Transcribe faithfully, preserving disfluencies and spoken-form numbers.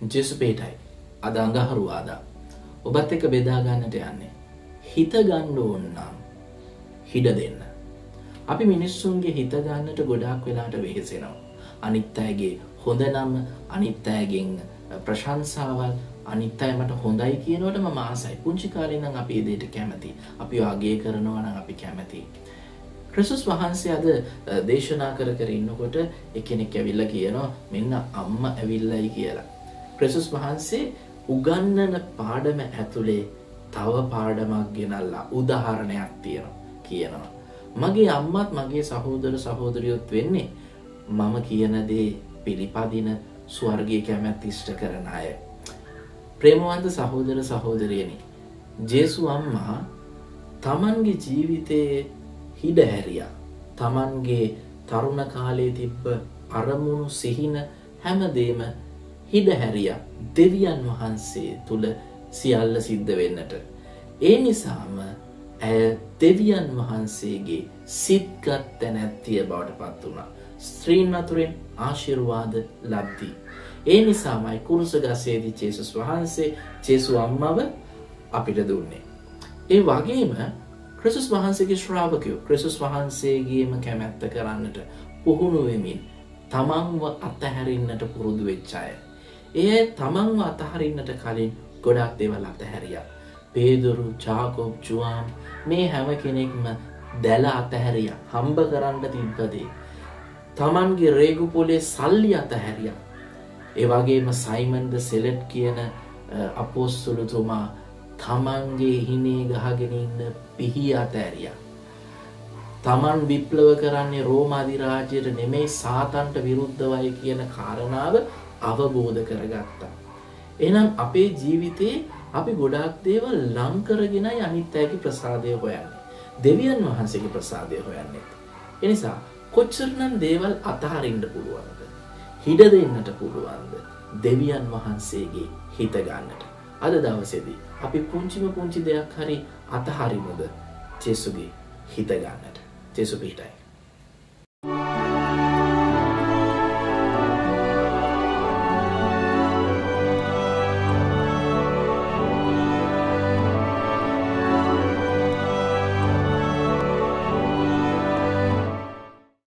ජෙසුපේටයි අද අඟහරුවාදා ඔබත් එක්ක බෙදා ගන්නට යන්නේ හිත ගන්න ඕන නම් හිඩ දෙන්න. අපි මිනිස්සුන්ගේ හිත ගන්නට ගොඩාක් වෙලාට වෙහෙසෙනවා. අනිත් අයගේ හොඳ නම, අනිත් අයගෙන් ප්‍රශංසාවල්, අනිත් අය මට හොඳයි කියනකොට මම ආසයි. පුංචි කාලේ ඉඳන් අපි ඒ දෙයට කැමති. අපි වාගේ කරනවා නම් අපි කැමති. ක්‍රිස්තුස් වහන්සේ අද දේශනා කර කර ඉන්නකොට එක්කෙනෙක් ඇවිල්ලා කියනවා මෙන්න අම්මා ඇවිල්ලායි කියලා. ක්‍රිස්තුස් වහන්සේ උගන්වන පාඩම ඇතුලේ තව පාඩමක් ගෙනල්ලා උදාහරණයක් තියෙනවා කියනවා. මගේ අම්මත් මගේ සහෝදර සහෝදරියොත් වෙන්නේ මම කියන දේ පිළිපදින ස්වර්ගයේ කැමැත්ත ඉෂ්ට කරන අය. ප්‍රේමවන්ත සහෝදර සහෝදරියනි, ජේසු අම්මා තමන්ගේ ජීවිතයේ හිඩ හැරියා. තමන්ගේ තරුණ කාලයේ තිබ්බ අරමුණු සිහින හැමදේම හිඩ හැරියා දෙවියන් වහන්සේ තුල සියල්ල සිද්ධ වෙන්නට. ඒ නිසාම ඇය දෙවියන් වහන්සේගේ සිත්ගත් තැනැත්තිය බවට පත් වුණා. ස්ත්‍රීන් අතුරෙන් ආශිර්වාද ලබ්දී. ඒ නිසාමයි කුරුසගසේදී ජේසුස් වහන්සේ ජේසු අම්මව අපිට දුන්නේ. ඒ වගේම ක්‍රිස්තුස් වහන්සේගේ ශ්‍රාවකයෝ ක්‍රිස්තුස් වහන්සේගේම කැමැත්ත කරන්නට පුහුණු වෙමින් තමන්ව අතහැරින්නට පුරුදු වෙච්ච අය. ඒ තමන්ව අතහරින්නට කලින් ගොඩක් දේවල් අතහැරියා. පේදුරු, ජාකෝබ්, ජුවාන් මේ හැම කෙනෙක්ම දැල අතහැරියා. හම්බ කරන්න තිබ්බ දේ. තමන්ගේ රේගු පොලේ සල්ලි අතහැරියා. ඒ වගේම සයිමන් ද සෙලට් කියන අපොස්තලතුමා තමන්ගේ හිනේ ගහගෙන ඉන්න පිහි අතහැරියා. තමන් විප්ලව කරන්නේ රෝම අධිරාජ්‍යයට නෙමෙයි සාතන්ට විරුද්ධවයි කියන කාරණාව අවබෝධ කරගත්තා. එහෙනම් අපේ ජීවිතේ අපි ගොඩාක් දේවල් ලං කරගෙනයි අනිත් අයගේ ප්‍රසාදය හොයන්නේ. දෙවියන් වහන්සේගේ ප්‍රසාදය හොයන්නේ. ඒ නිසා කොච්චරනම් දේවල් අතහරින්න පුළුවන්ද? හිඩ දෙන්නට පුළුවන්ද? දෙවියන් වහන්සේගේ හිත ගන්නට. අද දවසේදී අපි පුංචිම පුංචි දෙයක් හරි අතහරිමුද ජේසුගේ හිත ගන්නට. ජේසු පිටයි.